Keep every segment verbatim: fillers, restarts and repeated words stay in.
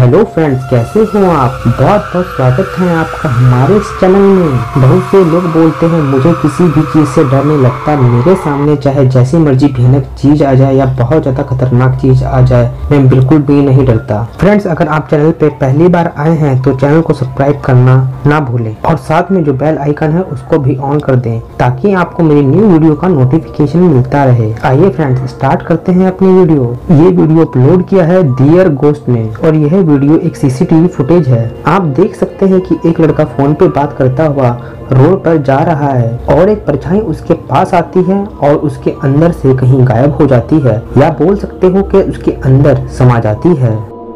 Hello friends, कैसे हो आप। बहुत बहुत स्वागत है आपका हमारे इस चैनल में। बहुत से लोग बोलते हैं मुझे किसी भी चीज से डर नहीं लगता, मेरे सामने चाहे जैसी मर्जी भयानक चीज आ जाए या बहुत ज्यादा खतरनाक चीज आ जाए मैं बिल्कुल भी नहीं डरता। फ्रेंड्स, अगर आप चैनल पे पहली बार आए हैं तो चैनल को सब्सक्राइब करना ना भूलें और साथ में जो बेल आइकन है उसको भी ऑन कर दें ताकि आपको मेरी न्यू वीडियो का नोटिफिकेशन मिलता रहे। आइए फ्रेंड्स, स्टार्ट करते हैं अपनी वीडियो। ये वीडियो अपलोड किया है डियर गोस्ट ने और यह वीडियो एक सीसीटीवी फुटेज है। आप देख सकते हैं कि एक लड़का फोन पे बात करता हुआ रोड पर जा रहा है और एक परछाई उसके पास आती है और उसके अंदर से कहीं गायब हो जाती है, या बोल सकते हो कि उसके अंदर समा जाती है।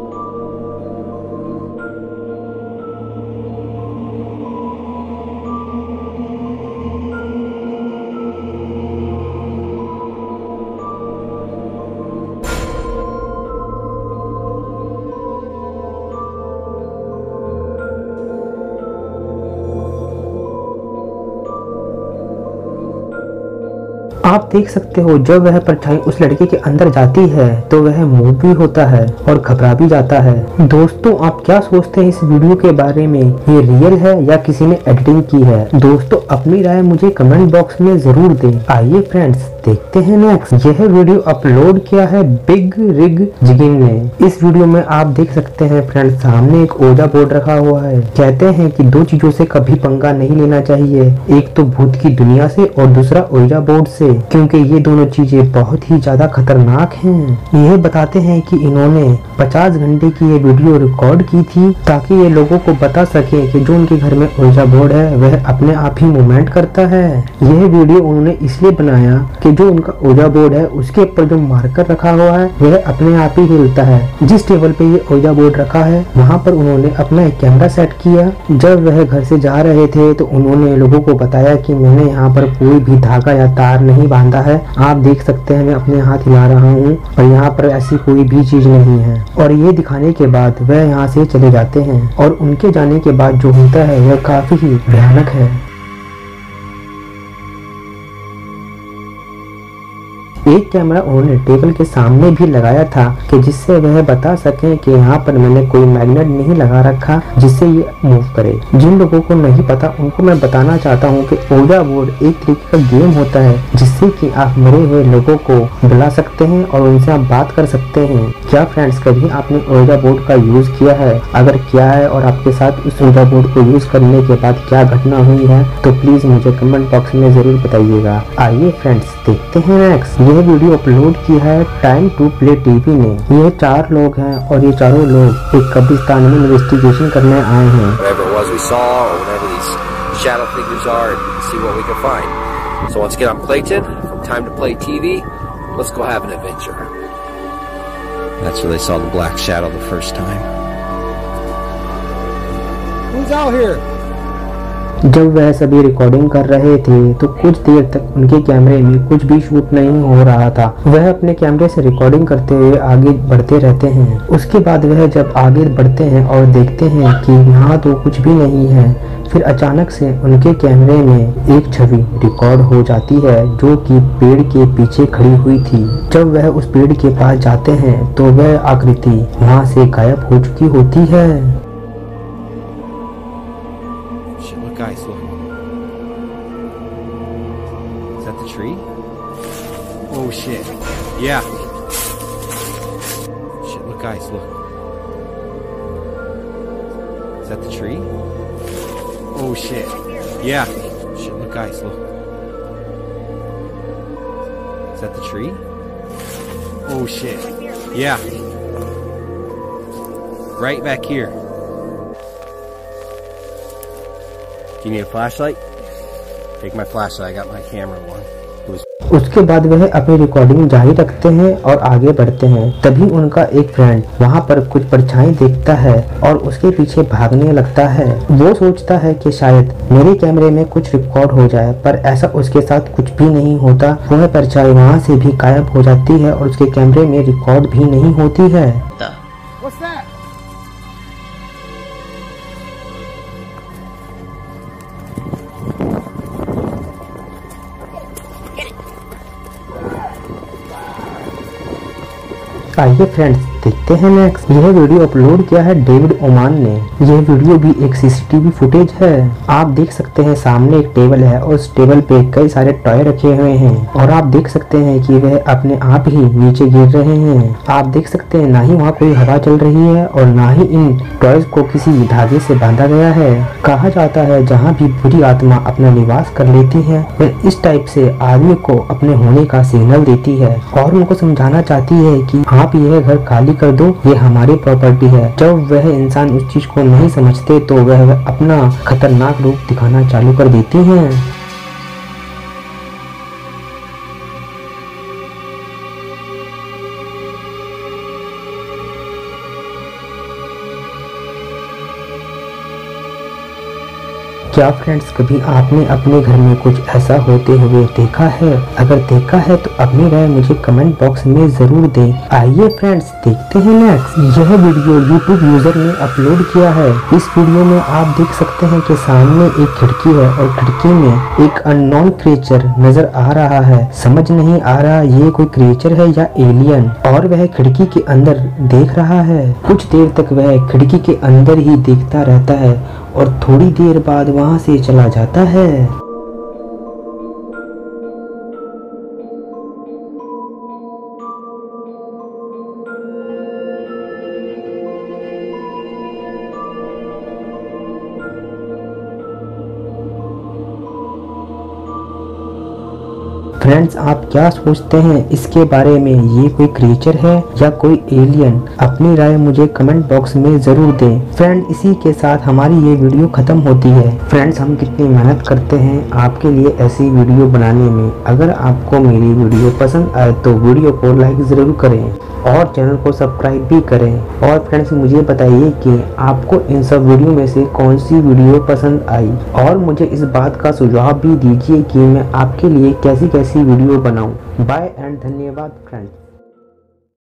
आप देख सकते हो जब वह परछाई उस लड़के के अंदर जाती है तो वह मूव भी होता है और घबरा भी जाता है। दोस्तों, आप क्या सोचते हैं इस वीडियो के बारे में, ये रियल है या किसी ने एडिटिंग की है? दोस्तों, अपनी राय मुझे कमेंट बॉक्स में जरूर दें। आइए फ्रेंड्स, देखते हैं नेक्स्ट। यह वीडियो अपलोड किया है बिग रिग जिगिंग ने। इस वीडियो में आप देख सकते हैं फ्रेंड्स, सामने एक ओजा बोर्ड रखा हुआ है। कहते हैं कि दो चीजों से कभी पंगा नहीं लेना चाहिए, एक तो भूत की दुनिया से और दूसरा ओजा बोर्ड से, क्योंकि ये दोनों चीजें बहुत ही ज्यादा खतरनाक हैं। यह बताते हैं कि इन्होंने पचास घंटे की ये वीडियो रिकॉर्ड की थी ताकि ये लोगों को बता सके कि जो उनके घर में ओजा बोर्ड है वह अपने आप ही मूवमेंट करता है। यह वीडियो उन्होंने इसलिए बनाया कि जो उनका ओजा बोर्ड है उसके ऊपर जो मार्कर रखा हुआ है वह अपने आप ही हिलता है। जिस टेबल पे ये ओजा बोर्ड रखा है वहाँ पर उन्होंने अपना एक कैमरा सेट किया। जब वह घर से जा रहे थे तो उन्होंने लोगों को बताया कि मैंने यहाँ पर कोई भी धागा या तार नहीं बांधा है। आप देख सकते हैं मैं अपने हाथ हिला रहा हूँ और यहाँ पर ऐसी कोई भी चीज नहीं है। और ये दिखाने के बाद वह यहाँ से चले जाते हैं और उनके जाने के बाद जो होता है वह काफी ही भयानक है। एक कैमरा उन्होंने टेबल के सामने भी लगाया था कि जिससे वह बता सकें कि यहाँ पर मैंने कोई मैग्नेट नहीं लगा रखा जिससे ये मूव करे। जिन लोगों को नहीं पता उनको मैं बताना चाहता हूँ कि ओजा बोर्ड एक तरीके का गेम होता है जिससे कि आप मरे हुए लोगों को बुला सकते हैं और उनसे आप बात कर सकते हैं। क्या फ्रेंड्स, कभी आपने ओजा बोर्ड का यूज किया है? अगर किया है और आपके साथ उस ओजा बोर्ड को यूज करने के बाद क्या घटना हुई है तो प्लीज मुझे कमेंट बॉक्स में जरूर बताइएगा। आइए फ्रेंड्स, देखते हैं नेक्स्ट। यह वीडियो अपलोड किया है टाइम टू प्ले टीवी ने। ये चार लोग हैं और ये चारों लोग एक कब्रिस्तान में इन्वेस्टिगेशन करने आए हैं। So once again, I'm Clayton from Time to Play T V. Let's go have an adventure. That's where they saw the black shadow the first time. Who's out here? जब वह सभी रिकॉर्डिंग कर रहे थे तो कुछ देर तक उनके कैमरे में कुछ भी शूट नहीं हो रहा था। वह अपने कैमरे से रिकॉर्डिंग करते हुए आगे बढ़ते रहते हैं। उसके बाद वह जब आगे बढ़ते हैं और देखते हैं कि यहाँ तो कुछ भी नहीं है, फिर अचानक से उनके कैमरे में एक छवि रिकॉर्ड हो जाती है जो कि पेड़ के पीछे खड़ी हुई थी। जब वह उस पेड़ के पास जाते हैं तो वह आकृति वहाँ से गायब हो चुकी होती है। Guys, look. Is that the tree? Oh shit. Yeah. Shit, look guys, look. Is that the tree? Oh shit. Yeah. Shit, look guys, look. Is that the tree? Oh shit. Yeah. Right back here. You need a flashlight? Take my flashlight. I got my camera one. Was... उसके बाद वह अपनी recording जारी रखते हैं और आगे बढ़ते हैं। तभी उनका एक फ्रेंड वहाँ पर कुछ परछाई देखता है और उसके पीछे भागने लगता है। वो सोचता है कि शायद मेरे कैमरे में कुछ रिकॉर्ड हो जाए, पर ऐसा उसके साथ कुछ भी नहीं होता। वह परछाई वहाँ से भी गायब हो जाती है और उसके कैमरे में रिकॉर्ड भी नहीं होती है। What's that? आइए फ्रेंड्स देखते हैं नेक्स्ट। यह वीडियो अपलोड किया है डेविड ओमान ने। यह वीडियो भी एक सीसीटीवी फुटेज है। आप देख सकते हैं सामने एक टेबल है और उस टेबल पे कई सारे टॉय रखे हुए हैं और आप देख सकते हैं कि वह अपने आप ही नीचे गिर रहे हैं। आप देख सकते हैं ना ही वहाँ कोई हवा चल रही है और ना ही इन टॉयज को किसी धागे से बांधा गया है। कहा जाता है जहाँ भी बुरी आत्मा अपना निवास कर लेती है वह इस टाइप से आदमी को अपने होने का सिग्नल देती है और उनको समझाना चाहती है कि आप यह घर खाली कर दो, ये हमारी प्रॉपर्टी है। जब वह इंसान उस चीज को नहीं समझते तो वह अपना खतरनाक रूप दिखाना चालू कर देती हैं। क्या फ्रेंड्स कभी आपने अपने घर में कुछ ऐसा होते हुए देखा है? अगर देखा है तो अपनी राय मुझे कमेंट बॉक्स में जरूर दें। आइए फ्रेंड्स देखते हैं नेक्स्ट। यह वीडियो यूट्यूब यूजर ने अपलोड किया है। इस वीडियो में आप देख सकते हैं कि सामने एक खिड़की है और खिड़की में एक अननोन क्रिएचर नजर आ रहा है। समझ नहीं आ रहा ये कोई क्रिएचर है या एलियन, और वह खिड़की के अंदर देख रहा है। कुछ देर तक वह खिड़की के अंदर ही देखता रहता है और थोड़ी देर बाद वहां से चला जाता है। फ्रेंड्स आप क्या सोचते हैं इसके बारे में? ये कोई क्रिएचर है या कोई एलियन? अपनी राय मुझे कमेंट बॉक्स में जरूर दें। फ्रेंड इसी के साथ हमारी ये वीडियो खत्म होती है। फ्रेंड्स हम कितनी मेहनत करते हैं आपके लिए ऐसी वीडियो बनाने में। अगर आपको मेरी वीडियो पसंद आए तो वीडियो को लाइक जरूर करें और चैनल को सब्सक्राइब भी करें। और फ्रेंड्स मुझे बताइए कि आपको इन सब वीडियो में से कौन सी वीडियो पसंद आई और मुझे इस बात का सुझाव भी दीजिए कि मैं आपके लिए कैसी कैसी वीडियो बनाऊं। बाय एंड धन्यवाद फ्रेंड्स।